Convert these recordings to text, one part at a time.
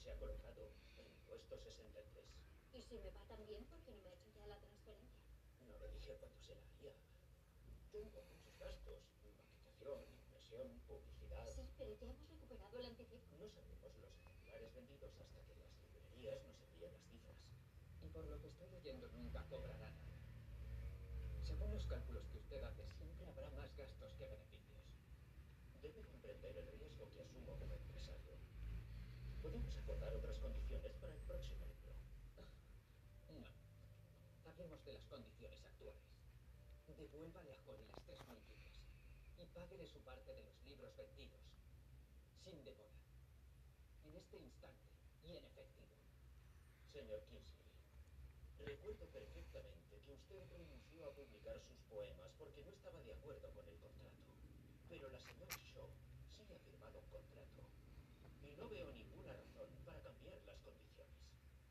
se ha colocado en el puesto 63. ¿Y si me va tan bien, por qué no me ha hecho ya la transferencia? No le dije cuándo se la haría. Tengo muchos gastos. Maquetación, impresión, publicidad. Sí, pero ya hemos recuperado el anticipo. No sabremos los ejemplares vendidos hasta que las librerías nos envíen las cifras. Y por lo que estoy leyendo, nunca cobrará nada. Según los cálculos que usted hace, siempre habrá más gastos que beneficios. Debe comprender el riesgo que asumo como empresario. Podemos acordar otras condiciones para el próximo libro. No. Hablemos de las condiciones actuales. Devuélvale a Holly las 3.000 libras y páguele su parte de los libros vendidos, sin demora, en este instante y en efectivo. Señor Kingsley, recuerdo perfectamente que usted renunció a publicar sus poemas porque no estaba de acuerdo con el contrato. Pero la señora Shaw sí ha firmado un contrato y no veo ninguna razón para cambiar las condiciones.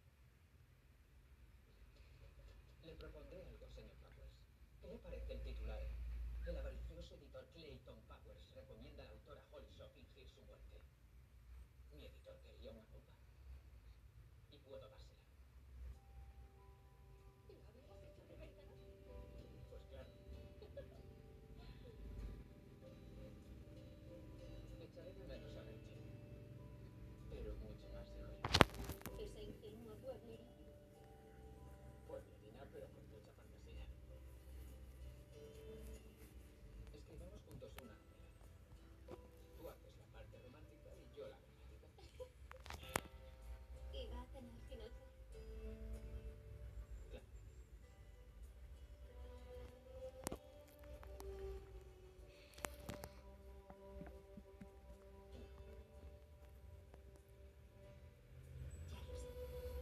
Le propondré algo, señor Powers. ¿Qué le parece el titular? El avaricioso editor Clayton Powers recomienda a la autora Holly Shaw fingir su muerte. Mi editor quería una bomba. Y puedo dársela. ¿Lo habías hecho de verdad? Pues claro. Echaré de menos a Rachel. Pero mucho más de Holly. Esa ingenua pueblerina. Pueblerina, pero con mucha fantasía. Escribamos juntos una novela. Tú haces la parte romántica y yo la dramática. ¿Y va a tener final feliz? Claro. Ya lo sé.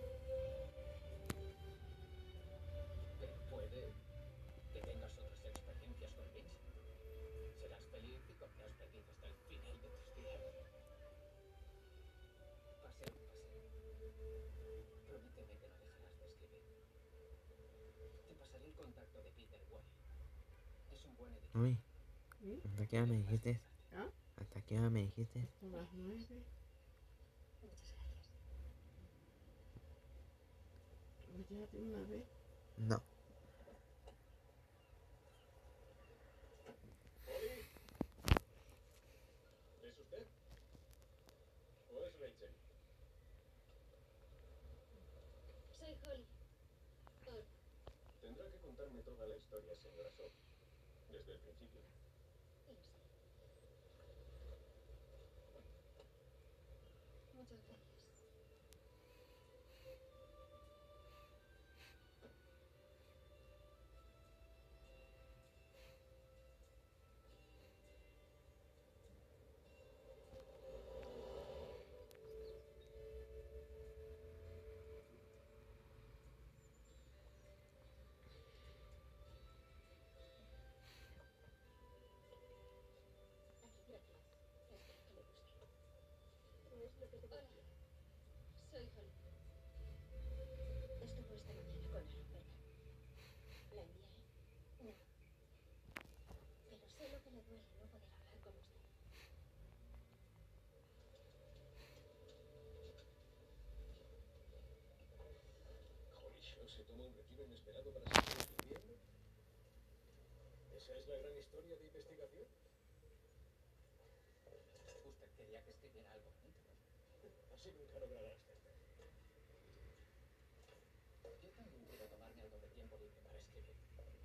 Pero puede que tengas otras experiencias con Vincent. Serás feliz y comerás perdiz hasta el final de tus días. Paseo un paseo. Prométeme que no dejarás de escribir. Te pasaré el contacto de Peter Wall. Es un buen editor. Uy, ¿Sí? ¿hasta qué hora me dijiste? ¿Ah? ¿Hasta qué hora me dijiste? Hasta las 9. Muchas gracias. Pues ya de una vez. No. ¿Holly? ¿Es usted? ¿O es Rachel? Soy Holly. Hola. Tendrá que contarme toda la historia, señora Shaw. Desde el principio. Lo sé. Muchas gracias. Aquí, gracias. Espero que le guste. No es lo que te Hola. decía. Soy Holly. Estuvo esta mañana con Aaron, ¿verdad? ¿La enviaré? No. Pero sé lo que le duele no poder hablar con usted. Holly Shaw se toma un retiro inesperado para seguir escribiendo. ¿Esa es la gran historia de investigación? Usted quería que escribiera algo bonito, ¿no? Así nunca logrará extender. Yo también quiero tomarme algo de tiempo libre para escribir.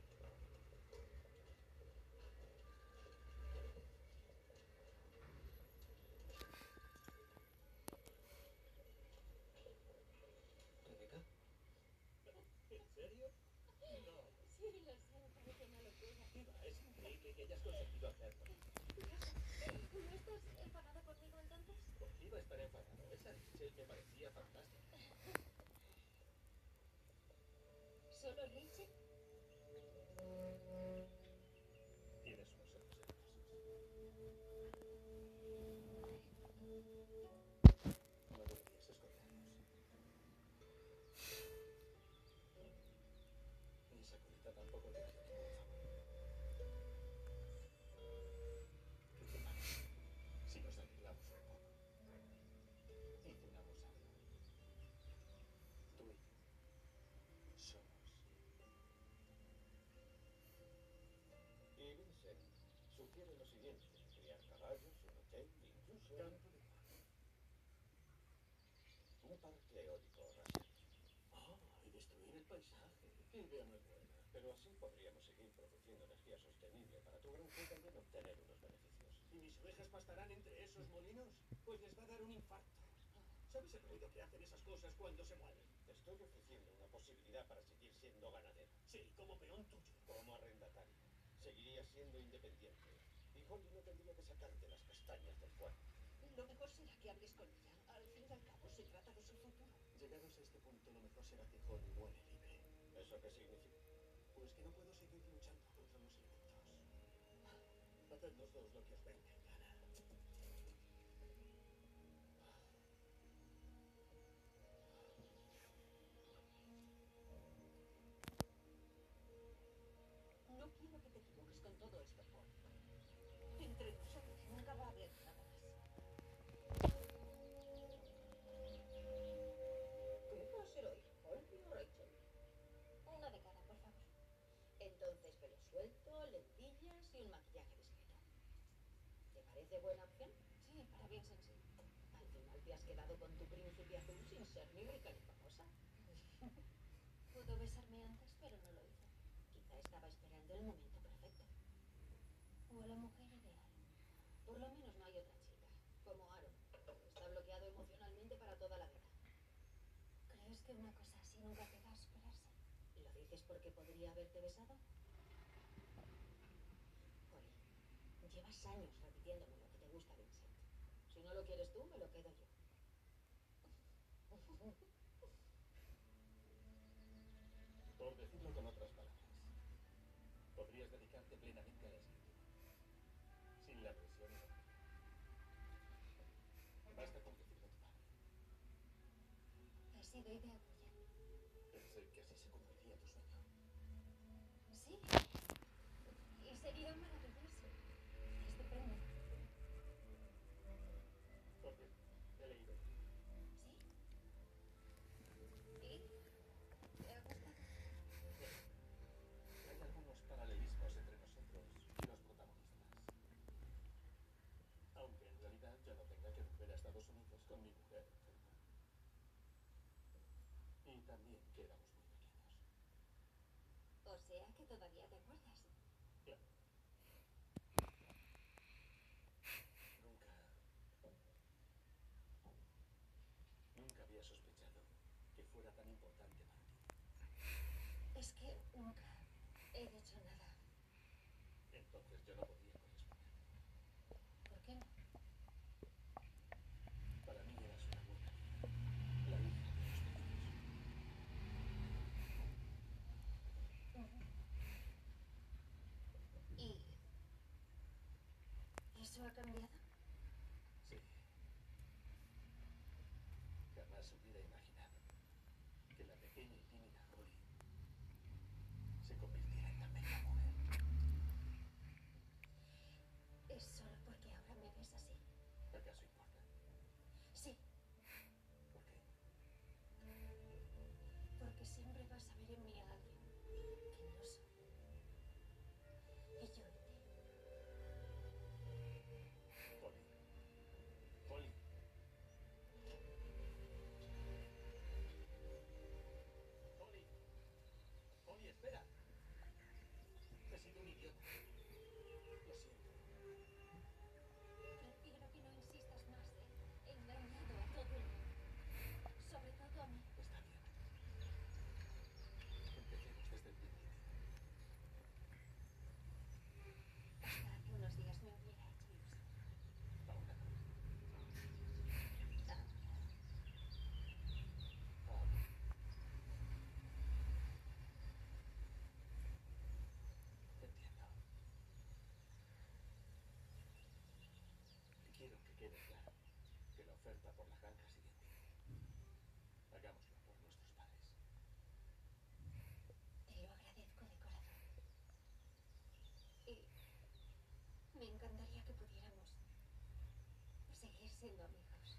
¿Rebeca? ¿En serio? No. Sí, lo sé, parece una locura. ¿Qué va? Es increíble que hayas conseguido hacerlo. ¿No estás enfadada conmigo entonces? ¿Por qué iba a estar enfadado? Esa Rachel me parecía fantástica. ¿Solo Rachel? Tienes unos ojos hermosos. No deberías escondernos. Y esa colita tampoco te hace ningún favor. ¿Qué te parece si nos arreglamos un poco? Hice una cosa. sugiere lo siguiente: criar caballos, un hotel, incluso Campo de golf. un parque eólico, Russell. Ah, y destruir el paisaje. Qué idea más buena. Pero así podríamos seguir produciendo energía sostenible para tu granja y también obtener unos beneficios. ¿Y mis ovejas pastarán entre esos molinos? Pues les va a dar un infarto. ¿Sabes el ruido que hacen esas cosas cuando se mueven? Te estoy ofreciendo una posibilidad para seguir siendo ganadero. Sí, como peón tuyo. Como arrendatario. Seguirías siendo independiente. Y Holly no tendría que sacarte las castañas del fuego. Lo mejor será que hables con ella. Al fin y al cabo, se trata de su futuro. Llegados a este punto, lo mejor será que Holly vuele libre. ¿Eso qué significa? Pues que no puedo seguir luchando contra los elementos. Haced los dos lo que os venga en gana. No quiero que te equivoques con todo esto, Paul. Entre nosotros nunca va a haber nada más. ¿Qué va a ser hoy? ¿Holly o Rachel? Una de cada, por favor. Entonces pelo suelto, lentillas y un maquillaje discreto. ¿Te parece buena opción? Sí, para bien sencillo. Al final te has quedado con tu príncipe azul sin ser ni rica ni famosa. Pudo besarme antes, pero no lo hizo. Quizá estaba esperando el momento perfecto. O la mujer ideal. Por lo menos no hay otra chica, como Aaron. Está bloqueado emocionalmente para toda la vida. ¿Crees que una cosa así nunca queda a superarse? ¿Lo dices porque podría haberte besado? Holly, llevas años repitiéndome lo que te gusta, Vincent. Si no lo quieres tú, me lo quedo yo. Por decirlo con otras palabras, podrías dedicarte plenamente a la escritura, sin la presión económica. Basta con decirlo a tu padre. Ha sido idea tuya. Pensé que así se cumpliría tu sueño. Sí. Y sería maravilloso. Estupendo. Por cierto, he leído. ¿Sí? ¿Y? ¿Te ha gustado? Hay algunos paralelismos entre nosotros y los protagonistas. Aunque en realidad yo no tenga que volver a Estados Unidos con mi mujer enferma. Y también que éramos muy pequeños. O sea que todavía te acuerdas. Claro. Nunca había sospechado que fuera tan importante para ti. Es que nunca he dicho nada. Entonces yo no podía corresponder. ¿Por qué no? Para mí eras una buena amiga, la hija de los pequeños. ¿Y eso ha cambiado? Sí. Jamás hubiera imaginado que la pequeña y tímida Holly se convirtiera en tan bella mujer. Es solo porque ahora me ves así. ¿Acaso importa? Sí, ¿Por qué? porque siempre vas a ver en mí a alguien que no soy. Y yo en ti. Holly. Holly. Holly. Holly, espera. He sido un idiota. Lo siento. Prefiero que no insistas más en engañado a todo el mundo. Sobre todo a mí. Está bien. Empecemos desde el principio. Hasta hace unos días me hubiera hecho ilusión. Ahora no. Ahora, Ahora. Entiendo. Quiero que quede claro que la oferta por la granja sigue en pie. Hagámoslo por nuestros padres. te lo agradezco de corazón. Y me encantaría que pudiéramos seguir siendo amigos.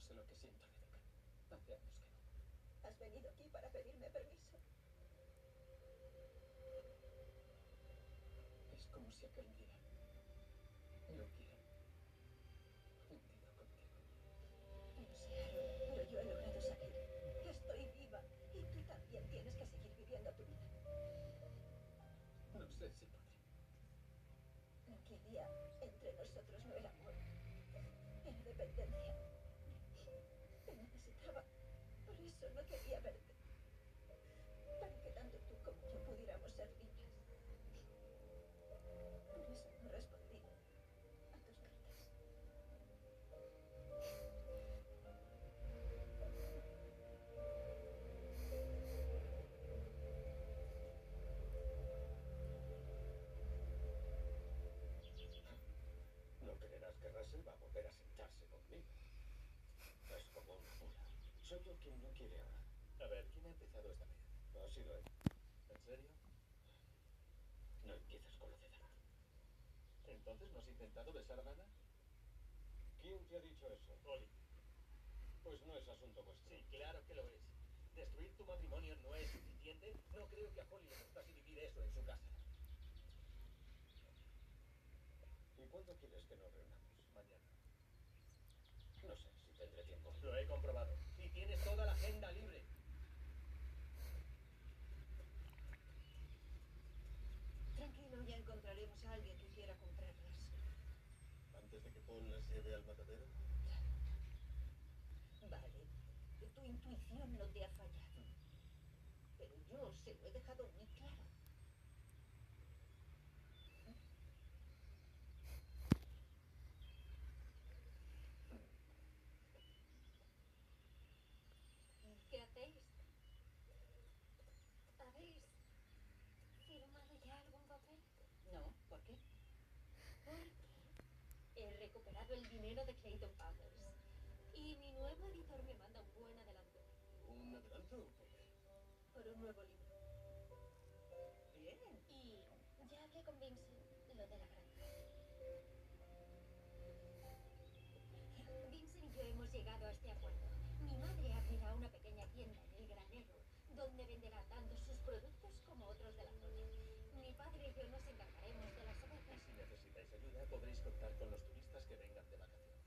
sé lo que siento, Rebeca. Hace años que no. Has venido aquí para pedirme permiso. Es como si aquel día yo hubiera hundido contigo. No sé, Aaron, pero yo he logrado salir. Estoy viva. Y tú también tienes que seguir viviendo tu vida. No sé si podré. Lo que había entre nosotros no era amor. Era dependencia. Te necesitaba. Por eso no quería verte. Para que tanto tú como yo pudiéramos ser libres. Por eso no respondí a tus cartas. No creerás que Russell va a volver a sentarse conmigo. Es como una mula. Soy yo quien no quiere hablar. A ver, ¿quién ha empezado esta vez? Ha sido él. ¿En serio? No empieces con lo de Dana. ¿Entonces no has intentado besar a Dana? ¿Quién te ha dicho eso? Oli. Pues no es asunto vuestro. Sí, claro que lo es. ¿Destruir tu matrimonio no es suficiente? No creo que a Holly le gustase vivir eso en su casa. ¿Y cuándo quieres que nos reunamos? Mañana. No sé si tendré tiempo. Lo he comprobado. Y tienes toda la agenda libre. Tranquilo, ya encontraremos a alguien que quiera comprarlas. Antes de que Paul las lleve al matadero. Vale, tu intuición no te ha fallado. Pero yo se lo he dejado muy claro. ¿Qué hacéis? ¿Habéis firmado ya algún papel? No, ¿por qué? Porque he recuperado el dinero de Clayton Powers. Y mi nuevo editor me manda un buen adelanto. ¿Un adelanto? ¿Por qué? Por un nuevo libro. Bien. Y ya hablé con Vincent lo de la granja. Vincent y yo hemos llegado a este acuerdo. Mi madre abrirá una pequeña tienda en el granero, donde venderá tanto sus productos como otros de la zona. Mi padre y yo nos encargaremos de las Y ovejas. si necesitáis ayuda, podréis contar con los turistas que vengan de vacaciones.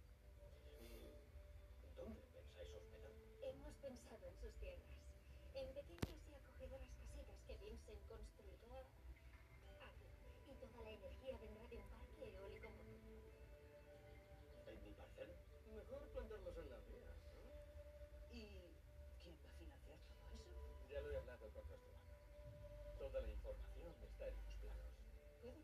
¿Y dónde pensáis hospedar? Hemos pensado en sus tierras, en pequeñas y acogedoras casitas que Vincent construirá aquí. Y toda la energía vendrá de un parque eólico motor. ¿En mi parcela? Mejor plantarlos en la mía, ¿no? ¿Y quién va a financiar todo eso? Ya lo he hablado con nuestro banco. Toda la información está en los planos. ¿Puedo?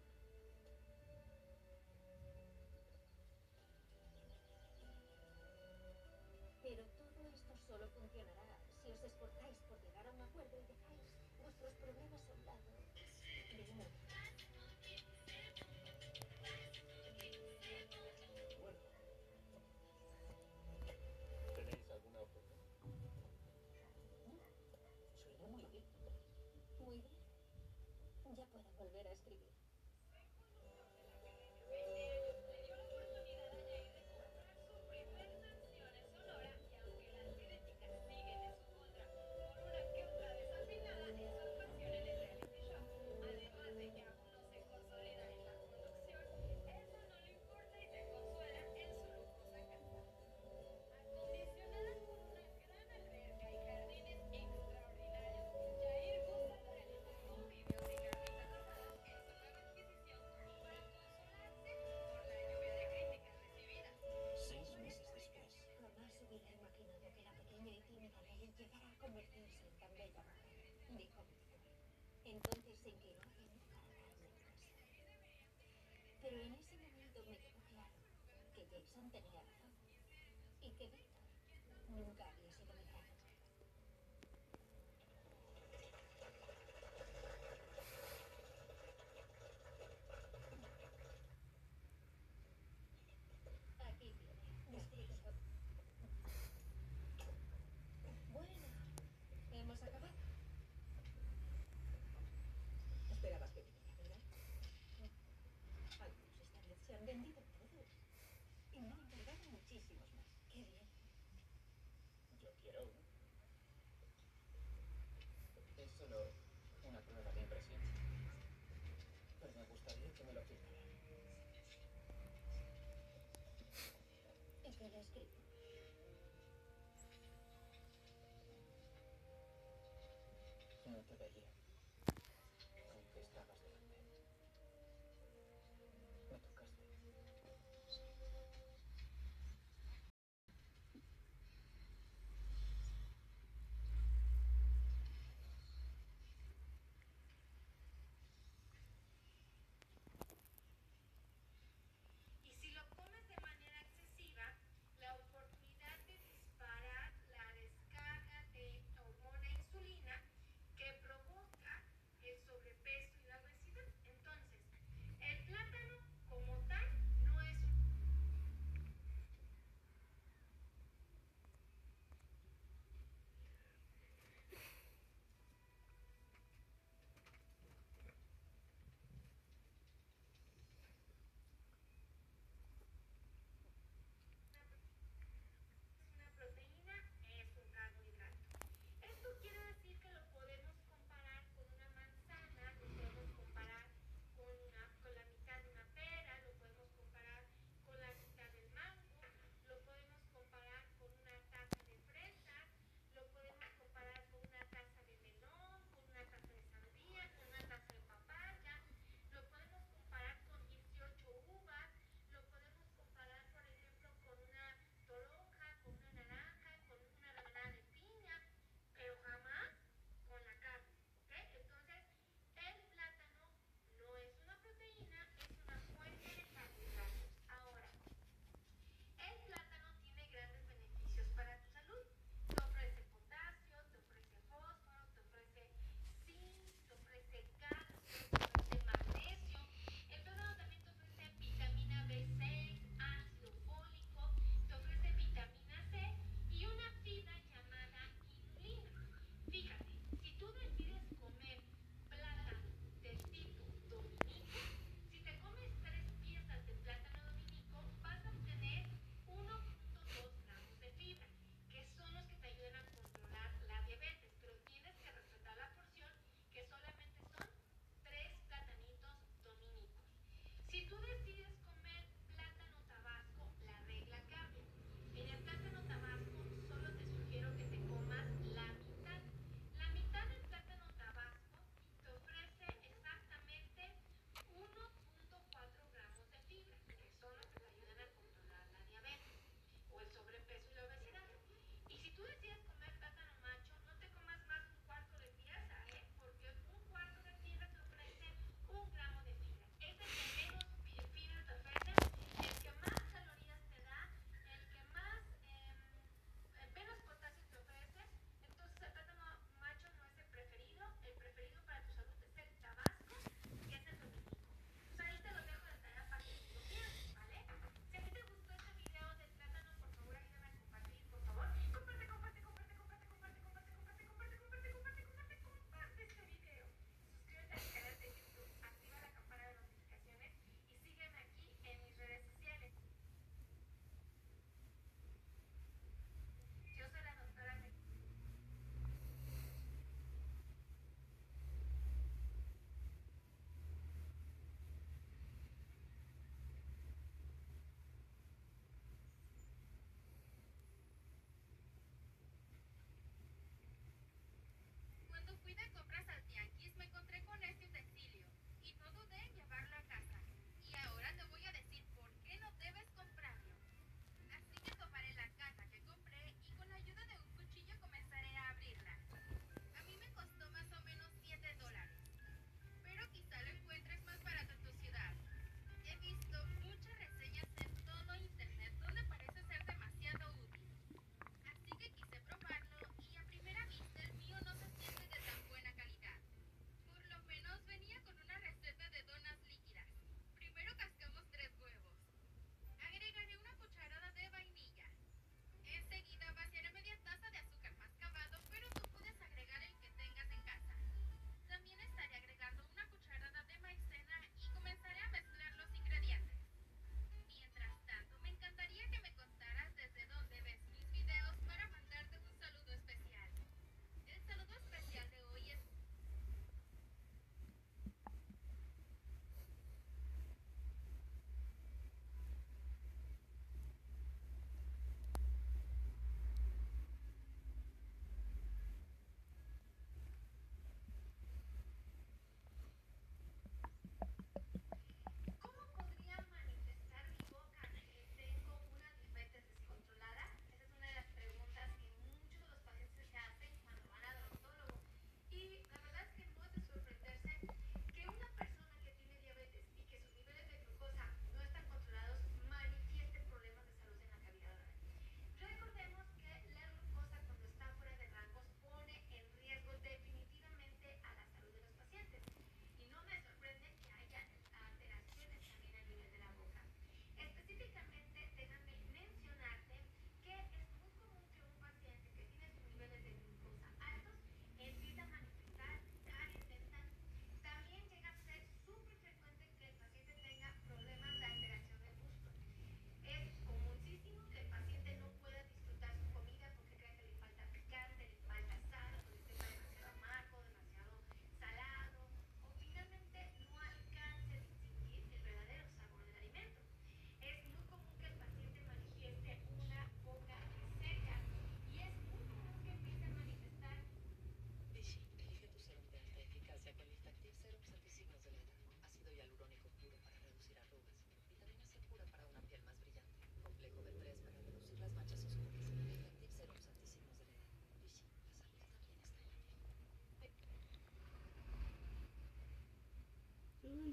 Pero todo esto solo funcionará si os esforzáis por llegar a un acuerdo y dejáis vuestros problemas a un lado. De un momento. Bueno. ¿Tenéis alguna objeción? Suena muy bien. Muy bien. Ya puedo volver a escribir. Jamás hubiera imaginado que la pequeña y tímida Ley llegara a convertirse en tan bella mujer, dijo Víctor. Entonces se inclinó hacia mí para darme un beso. Pero en ese momento me quedó claro que Jason tenía razón y que Víctor nunca había sido verdad. Aquí tiene, escrito. Bueno, hemos acabado. Esperabas que viniera, ¿verdad? Algunos esta vez se han vendido todos. Y me han encargado escrito. No te veía, aunque estabas delante. Me tocaste. Y si lo comes de manera excesiva, la oportunidad de disparar la descarga de hormona insulina que provoca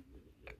Ay,